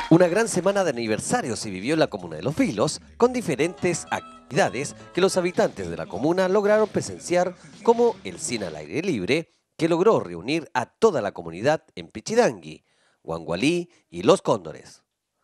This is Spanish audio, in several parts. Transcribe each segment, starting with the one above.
Una gran semana de aniversario se vivió en la comuna de Los Vilos, con diferentes actividades que los habitantes de la comuna lograron presenciar, como el cine al aire libre, que logró reunir a toda la comunidad en Pichidangui, Guangualí y Los Cóndores.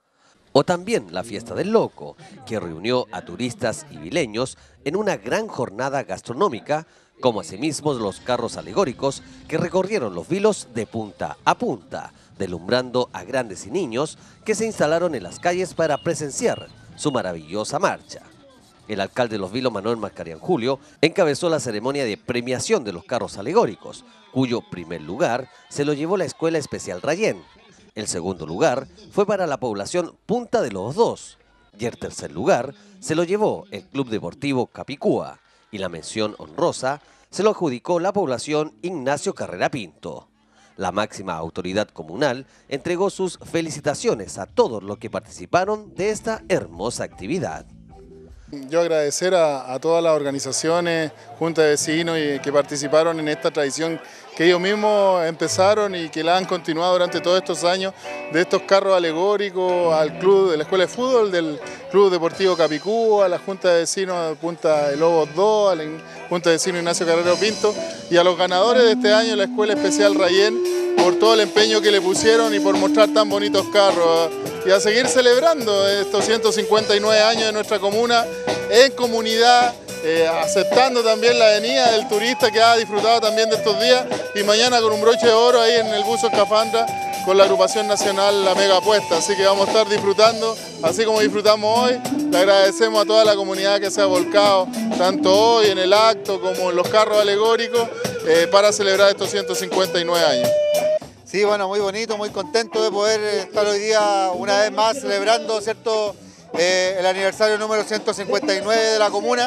O también la Fiesta del Loco, que reunió a turistas y vileños en una gran jornada gastronómica, como asimismo los carros alegóricos que recorrieron Los Vilos de punta a punta, deslumbrando a grandes y niños que se instalaron en las calles para presenciar su maravillosa marcha. El alcalde de Los Vilos, Manuel Mascarian Julio, encabezó la ceremonia de premiación de los carros alegóricos, cuyo primer lugar se lo llevó la Escuela Especial Rayén. El segundo lugar fue para la población Punta de los Dos y el tercer lugar se lo llevó el Club Deportivo Capicúa y la mención honrosa se lo adjudicó la población Ignacio Carrera Pinto. La máxima autoridad comunal entregó sus felicitaciones a todos los que participaron de esta hermosa actividad. Yo agradecer a todas las organizaciones, juntas de vecinos y que participaron en esta tradición que ellos mismos empezaron y que la han continuado durante todos estos años, de estos carros alegóricos al club de la Escuela de Fútbol, del Club Deportivo Capicúa, a la Junta de Vecinos de Punta de Lobos 2, a la Junta de Vecinos Ignacio Carrera Pinto y a los ganadores de este año, la Escuela Especial Rayén, por todo el empeño que le pusieron y por mostrar tan bonitos carros. Y a seguir celebrando estos 159 años de nuestra comuna en comunidad, aceptando también la venida del turista que ha disfrutado también de estos días y mañana con un broche de oro ahí en el Buzo Escafandra con la agrupación nacional La Mega Apuesta. Así que vamos a estar disfrutando, así como disfrutamos hoy. Le agradecemos a toda la comunidad que se ha volcado, tanto hoy en el acto como en los carros alegóricos, para celebrar estos 159 años. Sí, bueno, muy bonito, muy contento de poder estar hoy día una vez más celebrando, ¿cierto?, el aniversario número 159 de la comuna.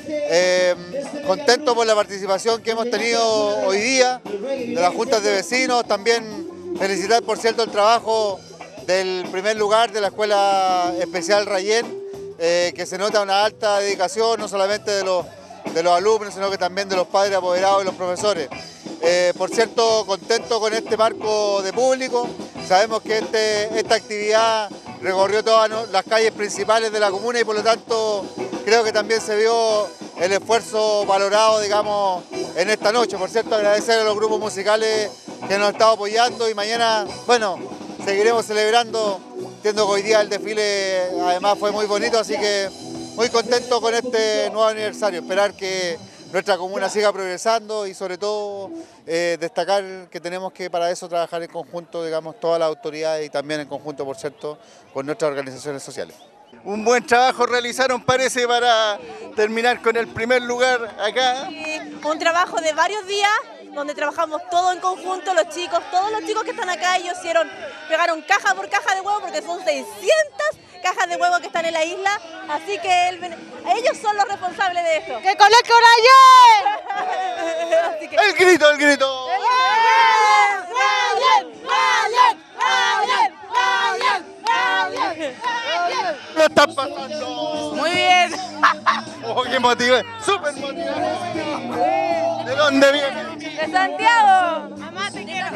Contento por la participación que hemos tenido hoy día de las juntas de vecinos. También felicitar, por cierto, el trabajo del primer lugar de la Escuela Especial Rayén, que se nota una alta dedicación no solamente de los alumnos, sino que también de los padres apoderados y los profesores. Por cierto, contento con este marco de público. Sabemos que esta actividad recorrió todas las calles principales de la comuna y por lo tanto creo que también se vio el esfuerzo valorado, digamos, en esta noche. Por cierto, agradecer a los grupos musicales que nos han estado apoyando y mañana, bueno, seguiremos celebrando. Entiendo que hoy día el desfile además fue muy bonito, así que muy contento con este nuevo aniversario. Esperar que nuestra comuna siga progresando y sobre todo destacar que tenemos que para eso trabajar en conjunto, digamos, todas las autoridades y también en conjunto, por cierto, con nuestras organizaciones sociales. Un buen trabajo realizaron, parece, para terminar con el primer lugar acá. Un trabajo de varios días, donde trabajamos todos en conjunto, todos los chicos que están acá, ellos pegaron caja por caja de huevo, porque son 600 cajas de huevo que están en la isla, así que ellos son los responsables de esto. ¡Que conozca Rayén! Que... ¡El grito, el grito! ¡Rayén! ¡Rayén! ¡Rayén! ¡Rayén! ¡Rayén! ¿Lo están pasando? Muy bien. ¡Oh, qué motivante! ¡Súper motivante! ¿De dónde viene? De Santiago. Mamá, te quiero.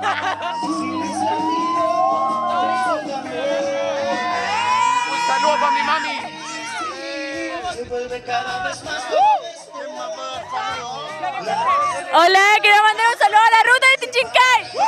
¡Saludos para mi mami! Hola, quiero mandar un saludo a la ruta de Tichincay.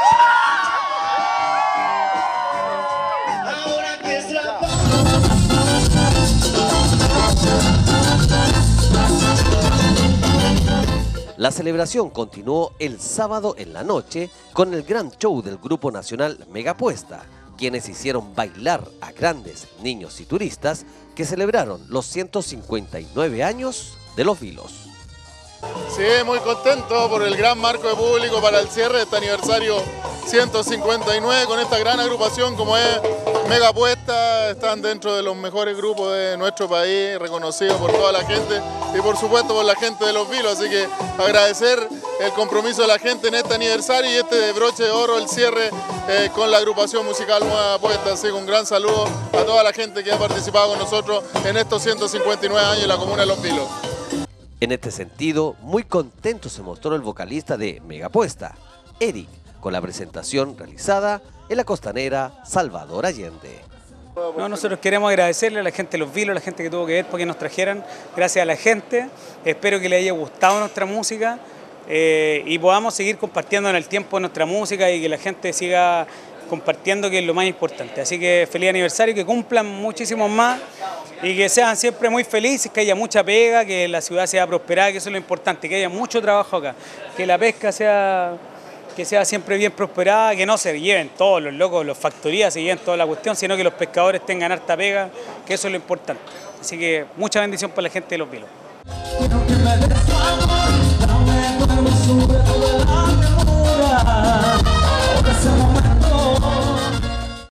La celebración continuó el sábado en la noche con el gran show del grupo nacional Mega Apuesta, quienes hicieron bailar a grandes niños y turistas que celebraron los 159 años de Los Vilos. Sí, muy contento por el gran marco de público para el cierre de este aniversario 159 con esta gran agrupación como es Mega Apuesta. Están dentro de los mejores grupos de nuestro país, reconocidos por toda la gente y por supuesto por la gente de Los Vilos. Así que agradecer el compromiso de la gente en este aniversario y este broche de oro, el cierre con la agrupación musical Mega Apuesta. Así que un gran saludo a toda la gente que ha participado con nosotros en estos 159 años en la comuna de Los Vilos. En este sentido, muy contento se mostró el vocalista de Mega Apuesta, Eric, con la presentación realizada en la costanera Salvador Allende. No, nosotros queremos agradecerle a la gente de Los Vilos, a la gente que tuvo que ver porque nos trajeran, gracias a la gente. Espero que les haya gustado nuestra música y podamos seguir compartiendo en el tiempo nuestra música y que la gente siga compartiendo, que es lo más importante. Así que feliz aniversario, que cumplan muchísimos más y que sean siempre muy felices, que haya mucha pega, que la ciudad sea prosperada, que eso es lo importante, que haya mucho trabajo acá, que la pesca sea siempre bien prosperada, que no se lleven todos los locos, los factorías, se lleven toda la cuestión, sino que los pescadores tengan harta pega, que eso es lo importante. Así que mucha bendición para la gente de Los Vilos.